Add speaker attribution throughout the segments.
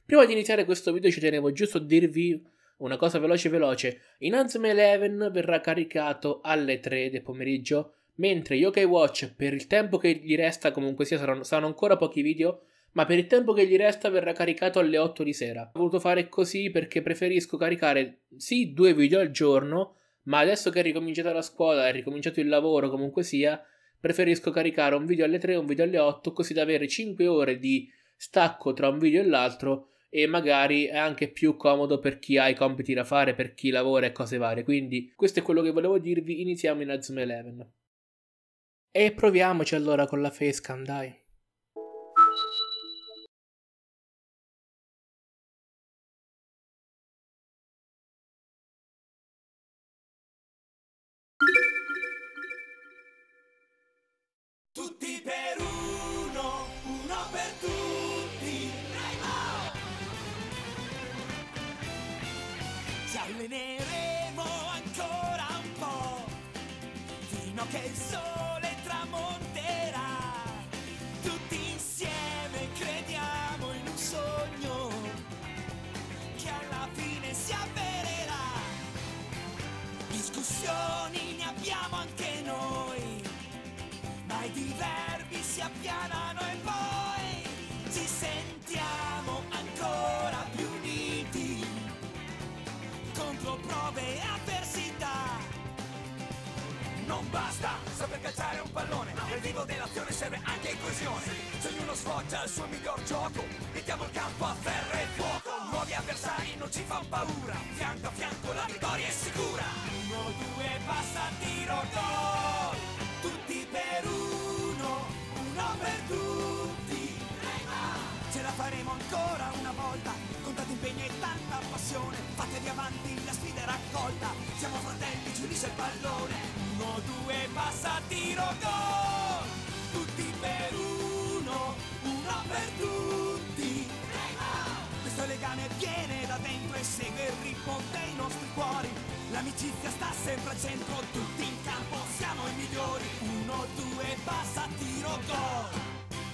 Speaker 1: Prima di iniziare questo video ci tenevo giusto a dirvi una cosa veloce. Inazuma Eleven verrà caricato alle 3 del pomeriggio, mentre Yokai Watch, per il tempo che gli resta, comunque sia, saranno ancora pochi video, ma per il tempo che gli resta verrà caricato alle 8 di sera. Ho voluto fare così perché preferisco caricare, sì, 2 video al giorno, ma adesso che è ricominciata la scuola, è ricominciato il lavoro, comunque sia, preferisco caricare un video alle 3 e un video alle 8, così da avere 5 ore di stacco tra un video e l'altro, e magari è anche più comodo per chi ha i compiti da fare, per chi lavora e cose varie. Quindi questo è quello che volevo dirvi. Iniziamo in Inazuma Eleven e proviamoci allora con la facecam, dai.
Speaker 2: Tutti per uno, uno per tutti. Ci alleneremo ancora un po', fino a che il sole tramonterà. Tutti insieme crediamo in un sogno, che alla fine si avvererà. Discussioni ne abbiamo anche noi, ma i diverbi si appianano e poi ci sentiamo ancora più uniti contro prove e avversità. Non basta saper calciare un pallone, nel vivo dell'azione serve anche coesione. Se ognuno sfoggia il suo miglior gioco, mettiamo il campo a ferro e fuoco. Nuovi avversari non ci fanno paura, fianco a fianco la vittoria è sicura. 1, 2, passa, tiro, gol. Tutti per uno, uno per tutti. Ce la faremo ancora una volta, con tanto impegno e tanta passione. Fatevi avanti, la sfida è raccolta, siamo fratelli, ci unisce il pallone. 1, 2, passa, tiro, gol. Tutti per uno, uno per tutti. Questo legame viene da dentro e segue il ritmo dei nostri cuori. L'amicizia sta sempre al centro, tutti in campo siamo i migliori. 1, 2, passa, tiro, gol.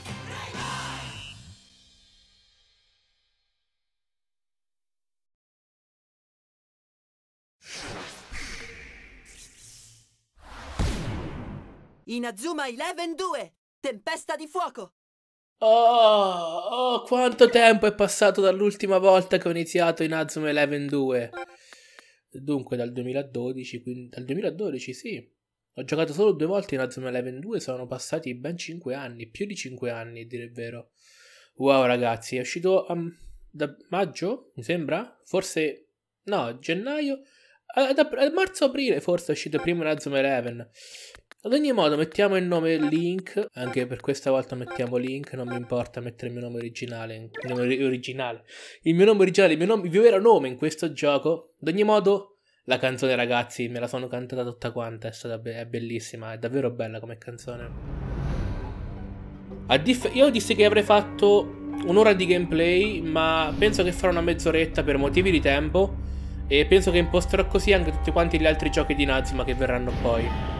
Speaker 3: Inazuma Eleven 2, Tempesta di fuoco.
Speaker 1: Oh, quanto tempo è passato dall'ultima volta che ho iniziato Inazuma Eleven 2. Dunque dal 2012, quindi dal 2012 sì. Ho giocato solo 2 volte in Inazuma Eleven 2, sono passati ben 5 anni, più di 5 anni a dire il vero. Wow ragazzi, è uscito da maggio, mi sembra? Forse, no, gennaio, a marzo-aprile forse è uscito prima Inazuma Eleven. Ad ogni modo mettiamo il nome Link, anche per questa volta mettiamo Link, non mi importa mettere il mio nome originale, il mio nome originale, il mio vero nome in questo gioco. Ad ogni modo la canzone ragazzi me la sono cantata tutta quanta, è bellissima, è davvero bella come canzone. Io dissi che avrei fatto un'ora di gameplay, ma penso che farò una mezz'oretta per motivi di tempo, e penso che imposterò così anche tutti quanti gli altri giochi di Inazuma che verranno poi.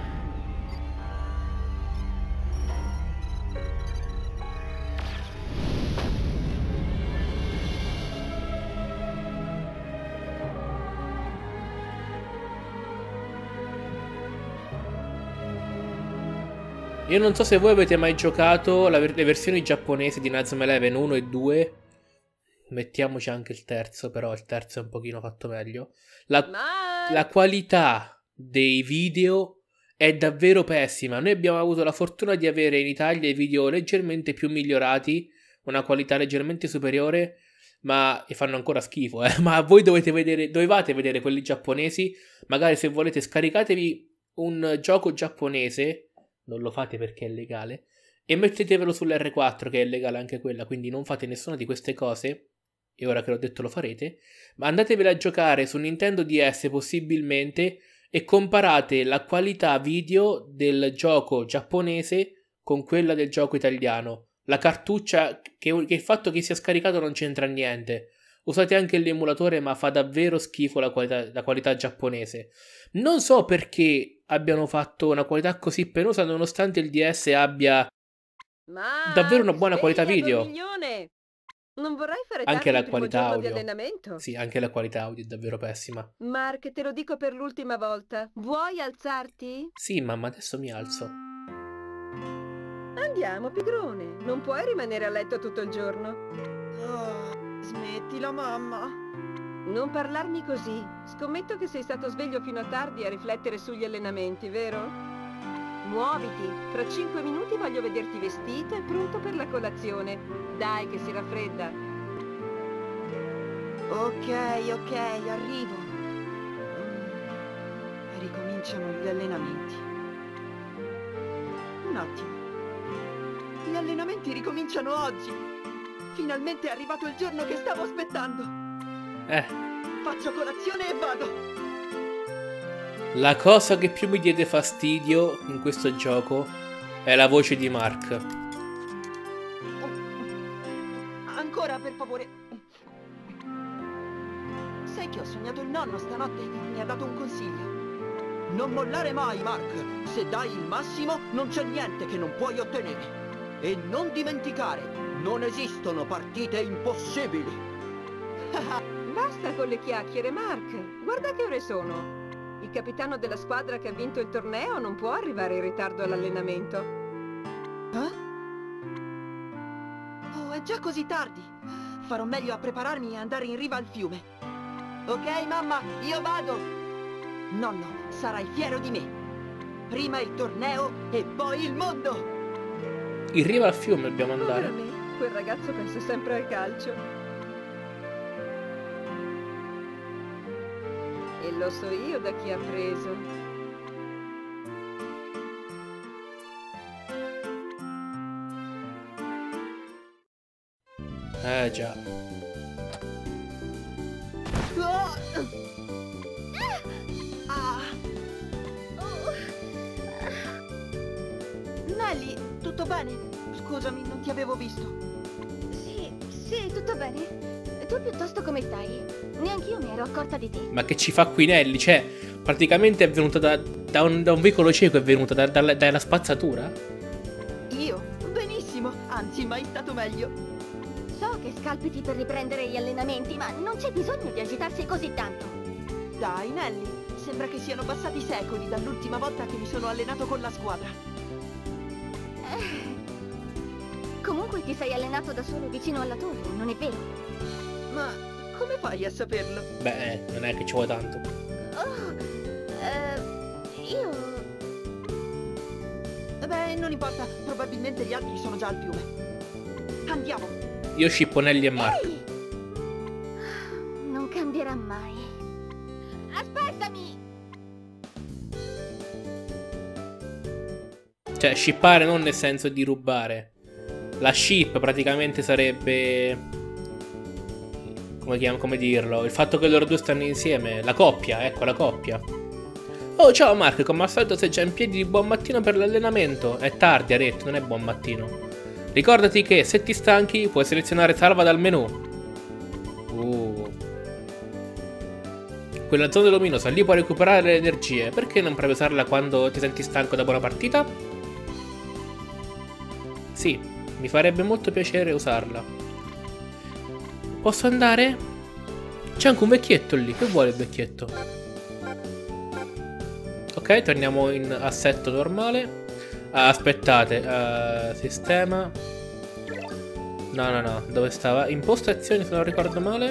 Speaker 1: Io non so se voi avete mai giocato le versioni giapponesi di Inazuma Eleven 1 e 2. Mettiamoci anche il terzo, però il terzo è un pochino fatto meglio. La qualità dei video è davvero pessima. Noi abbiamo avuto la fortuna di avere in Italia i video leggermente più migliorati, una qualità leggermente superiore, ma e fanno ancora schifo, Ma voi dovevate vedere quelli giapponesi. Magari se volete scaricatevi un gioco giapponese, non lo fate perché è legale, e mettetevelo sull'R4 che è legale anche quella, quindi non fate nessuna di queste cose, e ora che l'ho detto lo farete, ma andatevela a giocare su Nintendo DS possibilmente e comparate la qualità video del gioco giapponese con quella del gioco italiano. La cartuccia, che il fatto che sia scaricato non c'entra niente. Usate anche l'emulatore, ma fa davvero schifo la qualità giapponese. Non so perché abbiano fatto una qualità così penosa nonostante il DS abbia davvero una buona qualità video.
Speaker 4: Non vorrai fare
Speaker 1: Anche
Speaker 4: tardi
Speaker 1: la
Speaker 4: il primo
Speaker 1: qualità
Speaker 4: giorno di
Speaker 1: audio.
Speaker 4: allenamento?
Speaker 1: Sì, anche la qualità audio è davvero pessima.
Speaker 4: Mark, te lo dico per l'ultima volta. Vuoi alzarti?
Speaker 1: Sì, mamma, adesso mi alzo.
Speaker 4: Andiamo, pigrone. Non puoi rimanere a letto tutto il giorno.
Speaker 3: Smettila, mamma.
Speaker 4: Non parlarmi così. Scommetto che sei stato sveglio fino a tardi a riflettere sugli allenamenti, vero? Muoviti. Fra 5 minuti voglio vederti vestito e pronto per la colazione. Dai, che si raffredda.
Speaker 3: Ok, arrivo. Ricominciano gli allenamenti. Un attimo. Gli allenamenti ricominciano oggi. Finalmente è arrivato il giorno che stavo aspettando. Faccio colazione e vado.
Speaker 1: La cosa che più mi diede fastidio in questo gioco è la voce di Mark.
Speaker 3: Ancora, per favore. Sai che ho sognato il nonno stanotte? Mi ha dato un consiglio. Non mollare mai, Mark. Se dai il massimo, non c'è niente che non puoi ottenere. E non dimenticare, non esistono partite impossibili.
Speaker 4: Basta con le chiacchiere, Mark. Guarda che ore sono. Il capitano della squadra che ha vinto il torneo non può arrivare in ritardo all'allenamento.
Speaker 3: Oh, è già così tardi. Farò meglio a prepararmi e andare in riva al fiume. Ok, mamma, io vado. Nonno, sarai fiero di me. Prima il torneo e poi il mondo.
Speaker 1: In riva al fiume dobbiamo andare.
Speaker 4: Povero me, quel ragazzo pensa sempre al calcio. E lo so io da chi ha preso.
Speaker 1: Già.
Speaker 3: Nelly, tutto bene? Scusami, non ti avevo visto.
Speaker 5: Sì, tutto bene. Tu piuttosto come stai? Neanch'io mi ero accorta di te.
Speaker 1: Ma che ci fa qui Nelly? Cioè, praticamente è venuta da un veicolo cieco, è venuta dalla spazzatura?
Speaker 3: Io? Benissimo, anzi, mai stato meglio.
Speaker 5: So che scalpiti per riprendere gli allenamenti, ma non c'è bisogno di agitarsi così tanto.
Speaker 3: Dai, Nelly, sembra che siano passati secoli dall'ultima volta che mi sono allenato con la squadra.
Speaker 5: Comunque ti sei allenato da solo vicino alla torre, non è vero?
Speaker 3: Ma come fai a saperlo?
Speaker 1: Beh, non è che ci vuole tanto.
Speaker 5: Io...
Speaker 3: Beh, non importa, probabilmente gli altri sono già al fiume. Andiamo.
Speaker 1: Io scippo Nelly e Mark.
Speaker 5: Ehi! Non cambierà mai. Aspettami!
Speaker 1: Cioè, shippare non nel senso di rubare. La ship praticamente sarebbe... Come dirlo? Il fatto che loro due stanno insieme. La coppia, ecco, la coppia. Oh, ciao Mark, come al solito sei già in piedi di buon mattino per l'allenamento. È tardi, ha detto, non è buon mattino. Ricordati che se ti stanchi puoi selezionare salva dal menu. Quella zona luminosa, lì puoi recuperare le energie. Perché non provi a usarla quando ti senti stanco dopo una partita? Sì, mi farebbe molto piacere usarla. Posso andare? C'è anche un vecchietto lì. Che vuole il vecchietto? Ok, torniamo in assetto normale. Aspettate. Sistema. No. Dove stava? Impostazioni, se non ricordo male.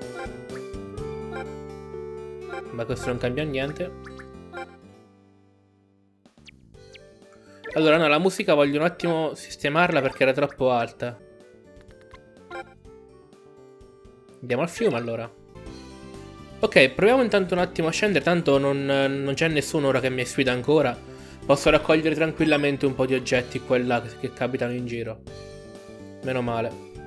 Speaker 1: Ma questo non cambia niente. Allora, no, la musica voglio un attimo sistemarla perché era troppo alta. Andiamo al fiume allora. Ok, proviamo intanto un attimo a scendere. Tanto non c'è nessuno ora che mi sfida ancora. Posso raccogliere tranquillamente un po' di oggetti qua e là che capitano in giro. Meno male.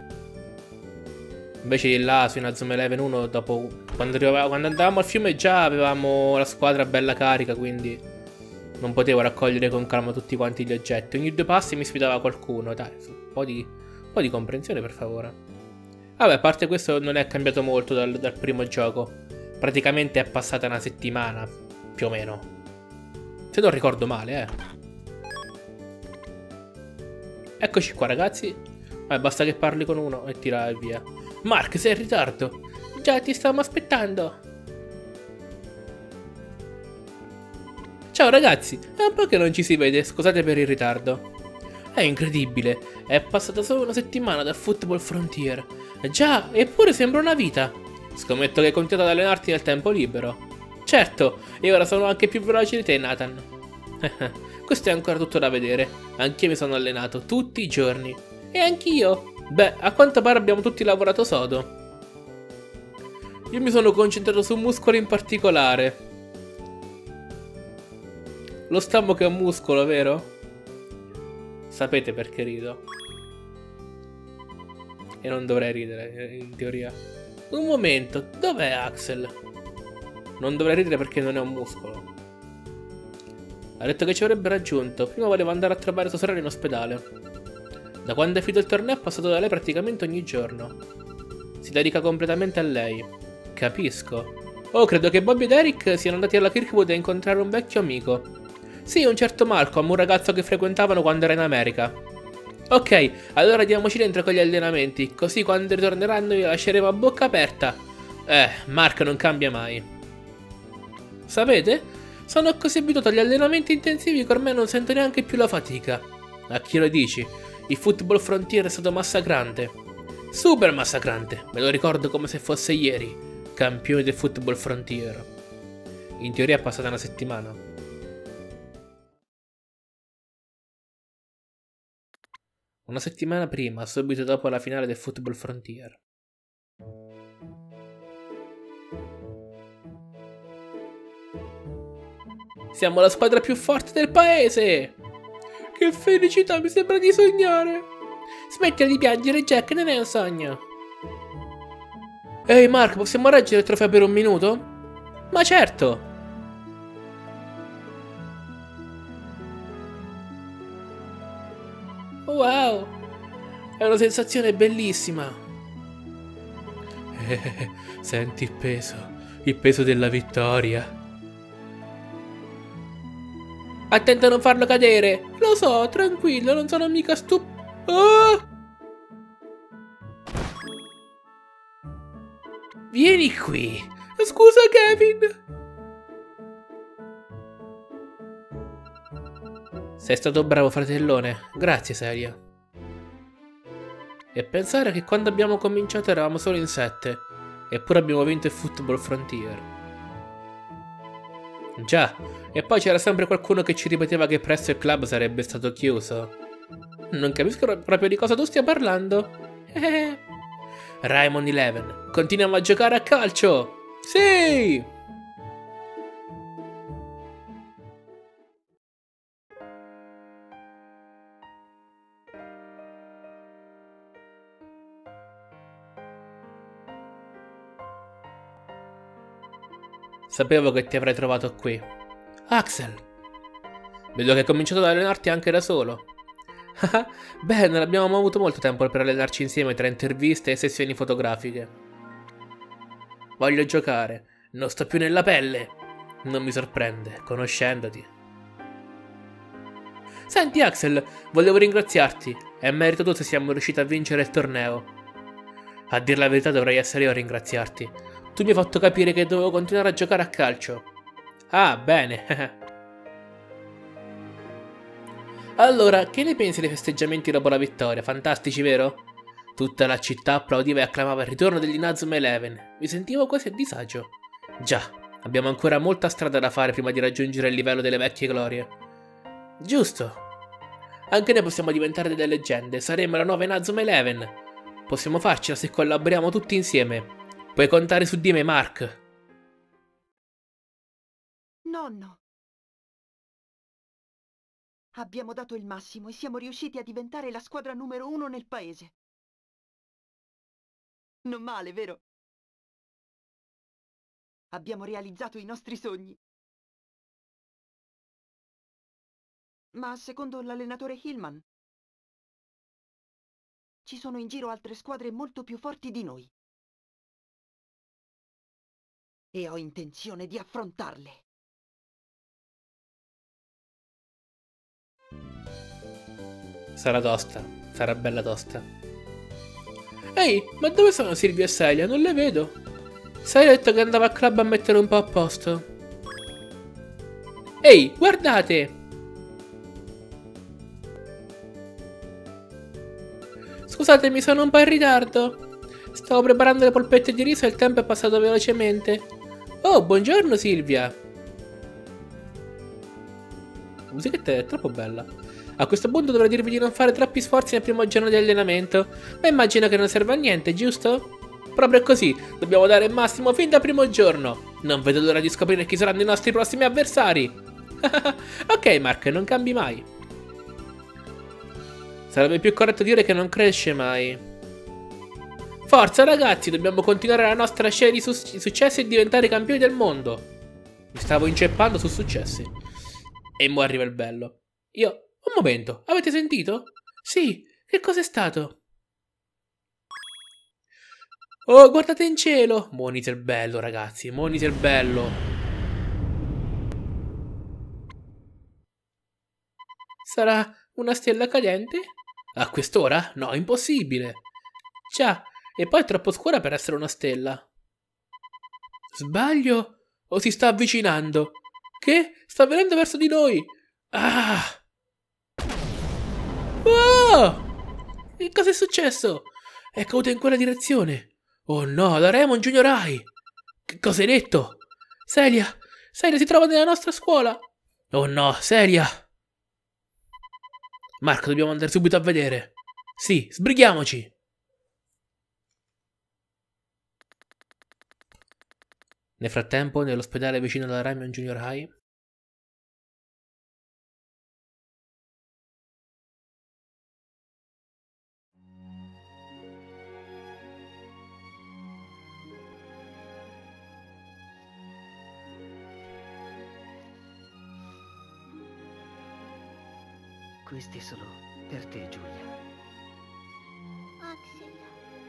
Speaker 1: Invece di là su Inazuma Eleven 1, dopo quando andavamo al fiume già avevamo la squadra bella carica, quindi non potevo raccogliere con calma tutti quanti gli oggetti. Ogni due passi mi sfidava qualcuno. Dai, un po' di comprensione per favore. Vabbè, a parte questo non è cambiato molto dal primo gioco. Praticamente è passata una settimana, più o meno. Se non ricordo male, Eccoci qua ragazzi. Basta che parli con uno e tira e via. Mark, sei in ritardo. Già, ti stavamo aspettando. Ciao ragazzi, è un po' che non ci si vede, scusate per il ritardo. È incredibile, è passata solo una settimana da Football Frontier. Già, eppure sembra una vita. Scommetto che hai continuato ad allenarti nel tempo libero. Certo, e ora sono anche più veloce di te, Nathan. Questo è ancora tutto da vedere. Anch'io mi sono allenato tutti i giorni. E anch'io. Beh, a quanto pare abbiamo tutti lavorato sodo. Io mi sono concentrato su muscoli in particolare. Lo stammo che è un muscolo, vero? Sapete perché rido. E non dovrei ridere, in teoria. Un momento, dov'è Axel? Non dovrei ridere perché non è un muscolo. Ha detto che ci avrebbe raggiunto. Prima voleva andare a trovare sua sorella in ospedale. Da quando è finito il torneo è passato da lei praticamente ogni giorno. Si dedica completamente a lei. Capisco. Oh, credo che Bobby ed Eric siano andati alla Kirkwood a incontrare un vecchio amico. Sì, un certo Malcolm, un ragazzo che frequentavano quando era in America. Ok, allora diamoci dentro con gli allenamenti, così quando ritorneranno li lasceremo a bocca aperta. Mark non cambia mai. Sapete? Sono così abituato agli allenamenti intensivi che ormai non sento neanche più la fatica. A chi lo dici? Il Football Frontier è stato massacrante. Super massacrante, me lo ricordo come se fosse ieri. Campione del Football Frontier. In teoria è passata una settimana. Una settimana prima, subito dopo la finale del Football Frontier. Siamo la squadra più forte del paese! Che felicità, mi sembra di sognare! Smettila di piangere, Jack, non è un sogno! Ehi Mark, possiamo reggere il trofeo per un minuto? Ma certo! Wow! È una sensazione bellissima! Senti il peso della vittoria! Attento a non farlo cadere! Lo so, tranquillo, non sono mica Oh! Vieni qui! Scusa, Kevin! Sei stato bravo, fratellone. Grazie, Seria. E pensare che quando abbiamo cominciato eravamo solo in 7. Eppure abbiamo vinto il Football Frontier. Già, e poi c'era sempre qualcuno che ci ripeteva che presto il club sarebbe stato chiuso. Non capisco proprio di cosa tu stia parlando. Raymond 11, continuiamo a giocare a calcio! Sì! Sapevo che ti avrei trovato qui. Axel! Vedo che hai cominciato ad allenarti anche da solo. Beh, non abbiamo avuto molto tempo per allenarci insieme tra interviste e sessioni fotografiche. Voglio giocare. Non sto più nella pelle. Non mi sorprende, conoscendoti. Senti Axel, volevo ringraziarti. È merito tuo se siamo riusciti a vincere il torneo. A dir la verità dovrei essere io a ringraziarti. Tu mi hai fatto capire che dovevo continuare a giocare a calcio. Ah, bene. Allora, che ne pensi dei festeggiamenti dopo la vittoria? Fantastici, vero? Tutta la città applaudiva e acclamava il ritorno degli Inazuma 11. Mi sentivo quasi a disagio. Già, abbiamo ancora molta strada da fare prima di raggiungere il livello delle vecchie glorie. Giusto. Anche noi possiamo diventare delle leggende. Saremo la nuova Inazuma 11. Possiamo farcela se collaboriamo tutti insieme. Puoi contare su di me, Mark.
Speaker 3: Nonno. Abbiamo dato il massimo e siamo riusciti a diventare la squadra numero 1 nel paese. Non male, vero? Abbiamo realizzato i nostri sogni. Ma secondo l'allenatore Hillman, ci sono in giro altre squadre molto più forti di noi. E ho intenzione di affrontarle.
Speaker 1: Sarà tosta, sarà bella tosta. Ehi, ma dove sono Silvia e Celia? Non le vedo. Celia ha detto che andava al club a mettere un po' a posto. Ehi, guardate! Scusatemi, sono un po' in ritardo. Stavo preparando le polpette di riso e il tempo è passato velocemente. Oh, buongiorno Silvia. La musichetta è troppo bella. A questo punto dovrei dirvi di non fare troppi sforzi nel primo giorno di allenamento, ma immagino che non serva a niente, giusto? Proprio così, dobbiamo dare il massimo fin dal primo giorno. Non vedo l'ora di scoprire chi saranno i nostri prossimi avversari. Ok, Mark, non cambi mai. Sarebbe più corretto dire che non cresce mai. Forza ragazzi, dobbiamo continuare la nostra scia di successi e diventare campioni del mondo. Mi stavo inceppando su successi. E mo arriva il bello. Un momento, avete sentito? Sì, che cos'è stato? Oh, guardate in cielo! Monite il bello, ragazzi, monite il bello. Sarà una stella cadente? A quest'ora? No, impossibile. Già, e poi è troppo scura per essere una stella. Sbaglio? O si sta avvicinando? Che? Sta venendo verso di noi! Ah! Oh! Che cosa è successo? È caduto in quella direzione. Oh no, la Raymond Junior High! Che cosa hai detto? Celia! Celia si trova nella nostra scuola! Oh no, Celia! Marco, dobbiamo andare subito a vedere. Sì, sbrighiamoci! Nel frattempo, nell'ospedale vicino alla Raymond Junior High.
Speaker 3: Questi sono per te, Giulia.
Speaker 5: Axel.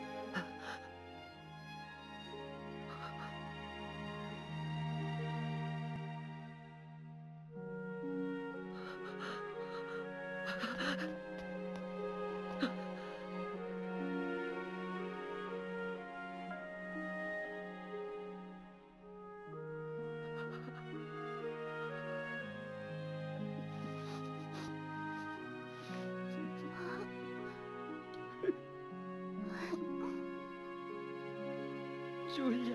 Speaker 3: Giulia.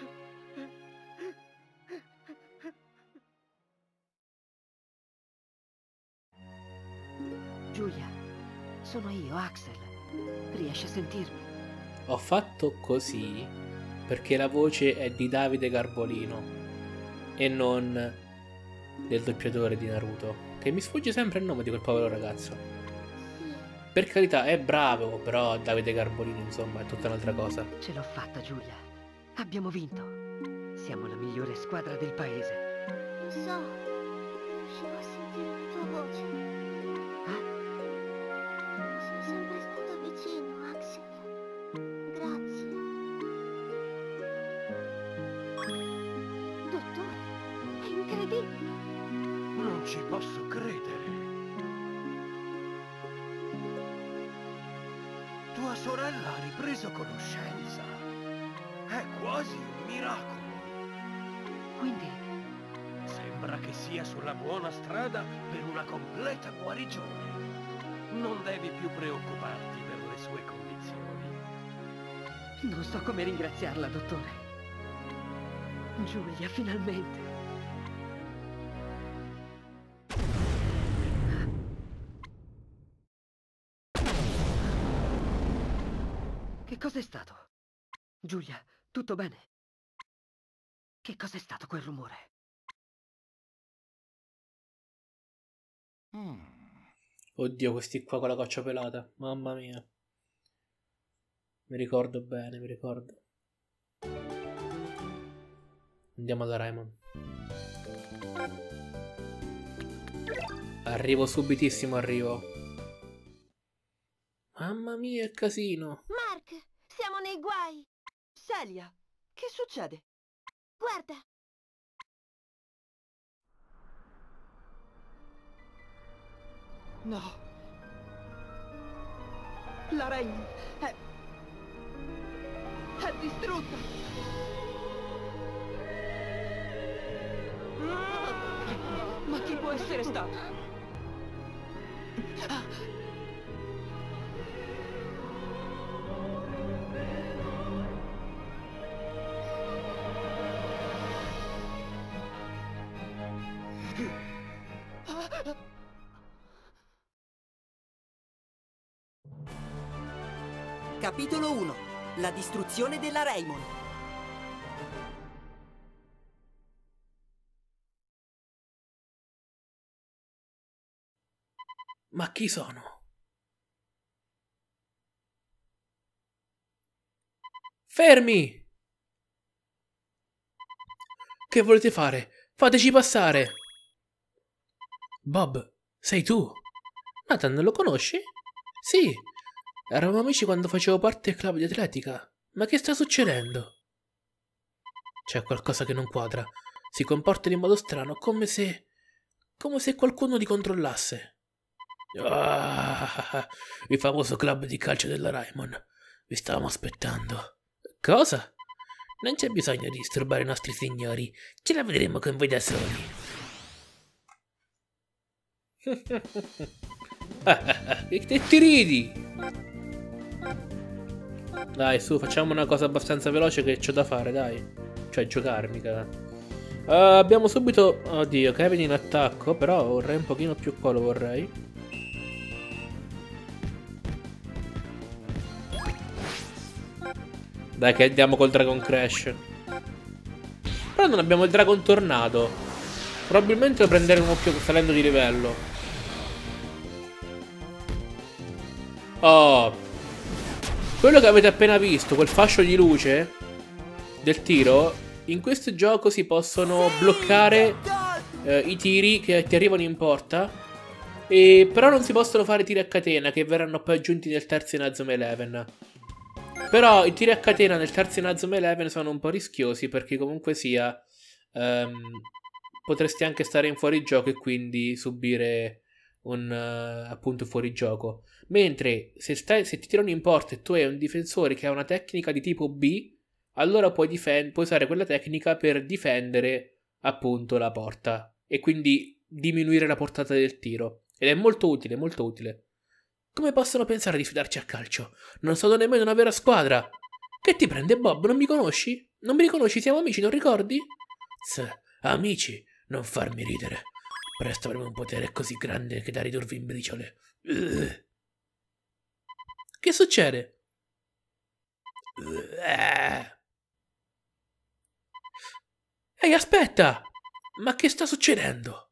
Speaker 3: Giulia, sono io, Axel. Riesci a sentirmi?
Speaker 1: Ho fatto così perché la voce è di Davide Garbolino e non del doppiatore di Naruto, che mi sfugge sempre il nome di quel povero ragazzo.
Speaker 5: Sì.
Speaker 1: Per carità, è bravo, però Davide Garbolino, insomma, è tutta un'altra cosa.
Speaker 3: Ce l'ho fatta, Giulia. Abbiamo vinto. Siamo la migliore squadra del paese.
Speaker 5: Lo so. Riuscivo a sentire la tua voce. Sei sempre stato vicino, Axel. Grazie.
Speaker 4: Dottore, è incredibile.
Speaker 6: Non ci posso credere. Tua sorella ha ripreso conoscenza. È quasi un miracolo.
Speaker 3: Quindi,
Speaker 6: Sembra che sia sulla buona strada per una completa guarigione. Non devi più preoccuparti per le sue condizioni.
Speaker 3: non so come ringraziarla, dottore. Giulia, finalmente. Che cos'è stato? Giulia, tutto bene? Che cos'è stato quel rumore?
Speaker 1: Oddio, questi qua con la coccia pelata. Mamma mia. Mi ricordo bene, mi ricordo. Andiamo da Raymond. Arrivo subitissimo, arrivo. Mamma mia, il casino.
Speaker 5: Mark, siamo nei guai.
Speaker 3: Celia, che succede?
Speaker 5: Guarda.
Speaker 3: No. La Rain È distrutta! Ma chi può essere stato?
Speaker 7: Capitolo 1. La distruzione della Raymond.
Speaker 1: Ma chi sono? Fermi! Che volete fare? Fateci passare! Bob, sei tu? Nathan, lo conosci? Sì, eravamo amici quando facevo parte del club di atletica. Ma che sta succedendo? C'è qualcosa che non quadra. Si comporta in modo strano, come se qualcuno li controllasse. Ah, il famoso club di calcio della Raymond. Vi stavamo aspettando. Cosa? Non c'è bisogno di disturbare i nostri signori. Ce la vedremo con voi da soli. E ti ridi? Dai, su, facciamo una cosa abbastanza veloce che c'ho da fare, dai. Cioè, giocare, mica. Abbiamo subito... Oddio, Kevin in attacco, però vorrei un pochino più qua, lo vorrei. Dai, che andiamo col Dragon Crash. Però non abbiamo il Dragon Tornado. Probabilmente lo prenderemo più salendo di livello. Oh, quello che avete appena visto, quel fascio di luce del tiro, in questo gioco si possono bloccare i tiri che ti arrivano in porta. Però non si possono fare tiri a catena, che verranno poi aggiunti nel terzo Inazuma Eleven. Però i tiri a catena nel terzo Inazuma Eleven sono un po' rischiosi, perché comunque sia potresti anche stare in fuorigioco e quindi subire un appunto fuorigioco. Mentre se ti tirano in porta e tu hai un difensore che ha una tecnica di tipo B, allora puoi usare quella tecnica per difendere appunto la porta e quindi diminuire la portata del tiro. Ed è molto utile, molto utile. Come possono pensare di sfidarci a calcio? Non sono nemmeno una vera squadra. Che ti prende, Bob? Non mi conosci? Non mi riconosci? Siamo amici, non ricordi? Amici? Non farmi ridere. Presto avremo un potere così grande che da ridurvi in briciole. Che succede? Ehi, aspetta! Ma che sta succedendo?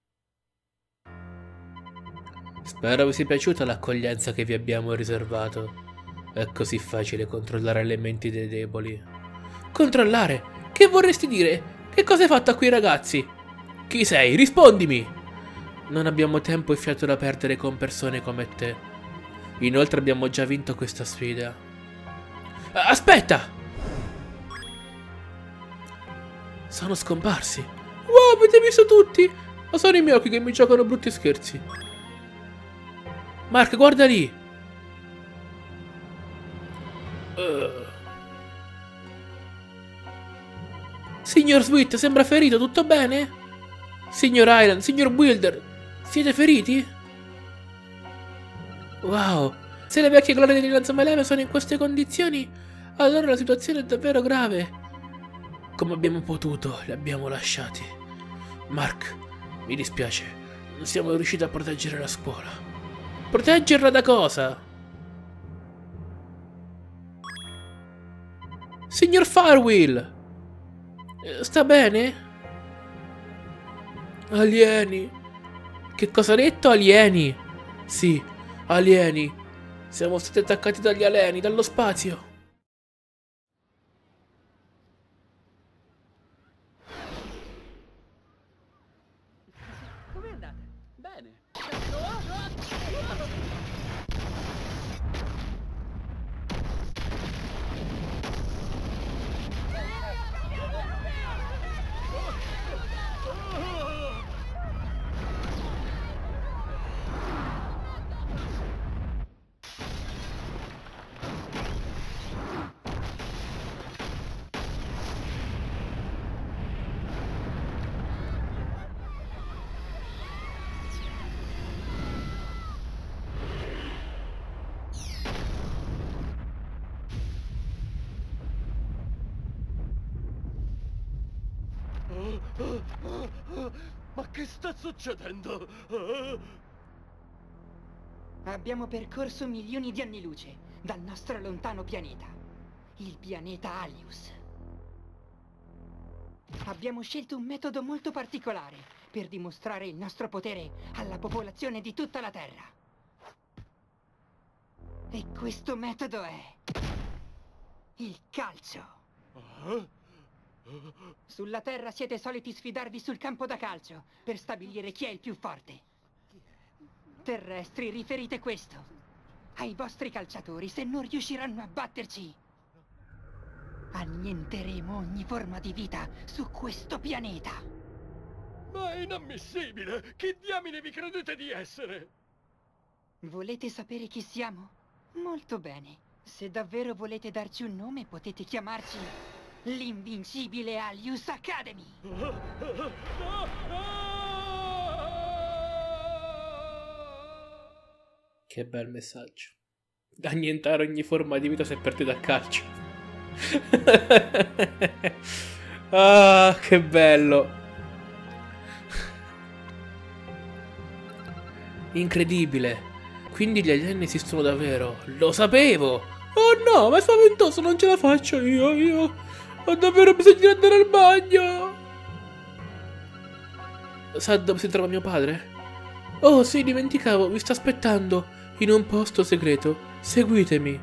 Speaker 1: Spero vi sia piaciuta l'accoglienza che vi abbiamo riservato. È così facile controllare le menti dei deboli. Controllare? Che vorresti dire? Che cosa hai fatto a quei ragazzi? Chi sei? Rispondimi! Non abbiamo tempo e fiato da perdere con persone come te. Inoltre abbiamo già vinto questa sfida. Aspetta! Sono scomparsi. Wow, avete visto tutti? Ma sono i miei occhi che mi giocano brutti scherzi. Mark, guarda lì! Signor Sweet, sembra ferito, tutto bene? Signor Island, signor Wilder, siete feriti? Wow, se le vecchie glorie dell'Inazuma Eleven sono in queste condizioni, allora la situazione è davvero grave. Come abbiamo potuto, li abbiamo lasciati. Mark, mi dispiace, non siamo riusciti a proteggere la scuola. Proteggerla da cosa? Signor Farwell! Sta bene? Alieni! Che cosa ha detto? Alieni! Sì, alieni! Siamo stati attaccati dagli alieni, dallo spazio!
Speaker 6: Come andate? Bene. Ma che sta succedendo?
Speaker 3: Abbiamo percorso milioni di anni luce dal nostro lontano pianeta, il pianeta Alius. Abbiamo scelto un metodo molto particolare per dimostrare il nostro potere alla popolazione di tutta la Terra. E questo metodo è il calcio. Sulla Terra siete soliti sfidarvi sul campo da calcio per stabilire chi è il più forte. Terrestri, riferite questo ai vostri calciatori se non riusciranno a batterci. Annienteremo ogni forma di vita su questo pianeta.
Speaker 6: Ma è inammissibile! Chi diamine vi credete di essere?
Speaker 3: Volete sapere chi siamo? Molto bene. Se davvero volete darci un nome, potete chiamarci l'Invincibile Alius Academy.
Speaker 1: Che bel messaggio. Annientare ogni forma di vita se partita a calcio. Ah, che bello. Incredibile. Quindi gli alieni esistono davvero. Lo sapevo. Oh no, ma è spaventoso, non ce la faccio io. Ho davvero bisogno di andare al bagno. Sa dove si trova mio padre? Oh sì, dimenticavo, vi sto aspettando in un posto segreto. Seguitemi.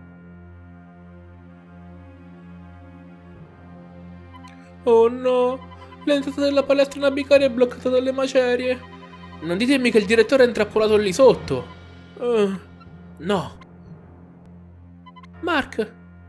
Speaker 1: Oh no, l'entrata della palestra navicaria è bloccata dalle macerie. Non ditemi che il direttore è intrappolato lì sotto. No. Mark.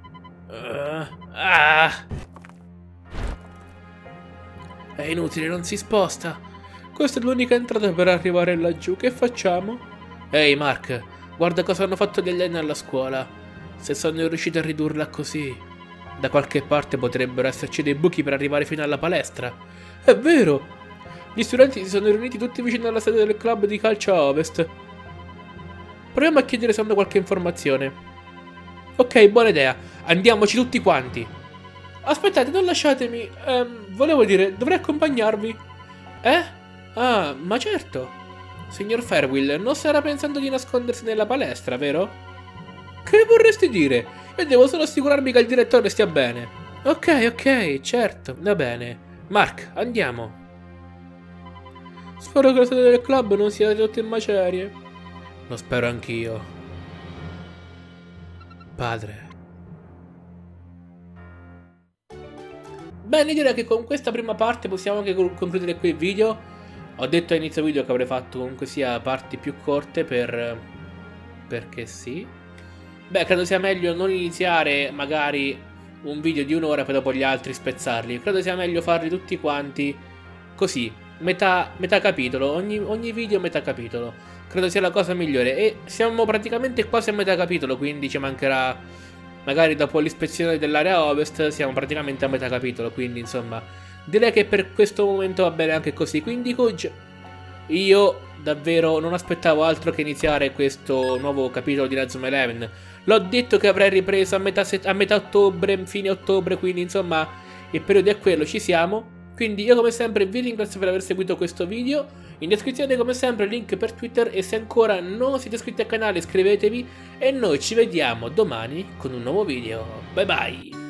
Speaker 1: È inutile, non si sposta. Questa è l'unica entrata per arrivare laggiù. Che facciamo? Ehi Mark, guarda cosa hanno fatto gli alieni alla scuola. Se sono riusciti a ridurla così, da qualche parte potrebbero esserci dei buchi per arrivare fino alla palestra. È vero! Gli studenti si sono riuniti tutti vicino alla sede del club di calcio a ovest. Proviamo a chiedere se hanno qualche informazione. Ok, buona idea. Andiamoci tutti quanti. Aspettate, non lasciatemi. Volevo dire, dovrei accompagnarvi. Ah, ma certo. Signor Farewell, non starà pensando di nascondersi nella palestra, vero? Che vorresti dire? Io devo solo assicurarmi che il direttore stia bene. Ok, certo, va bene. Mark, andiamo. Spero che la sede del club non sia ridotta in macerie. Lo spero anch'io. Padre. Bene, direi che con questa prima parte possiamo anche concludere qui il video. Ho detto a inizio video che avrei fatto comunque sia parti più corte perché sì. Beh, credo sia meglio non iniziare magari un video di un'ora e poi dopo gli altri spezzarli. Credo sia meglio farli tutti quanti così, metà capitolo, ogni video metà capitolo. Credo sia la cosa migliore. E siamo praticamente quasi a metà capitolo, quindi ci mancherà, magari dopo l'ispezione dell'area ovest, siamo praticamente a metà capitolo. Quindi insomma, direi che per questo momento va bene anche così. Quindi Kuj, io davvero non aspettavo altro che iniziare questo nuovo capitolo di Inazuma Eleven. L'ho detto che avrei ripreso a metà ottobre, fine ottobre, quindi insomma il periodo è quello, ci siamo. Quindi io come sempre vi ringrazio per aver seguito questo video. In descrizione come sempre link per Twitter e se ancora non siete iscritti al canale iscrivetevi e noi ci vediamo domani con un nuovo video. Bye bye!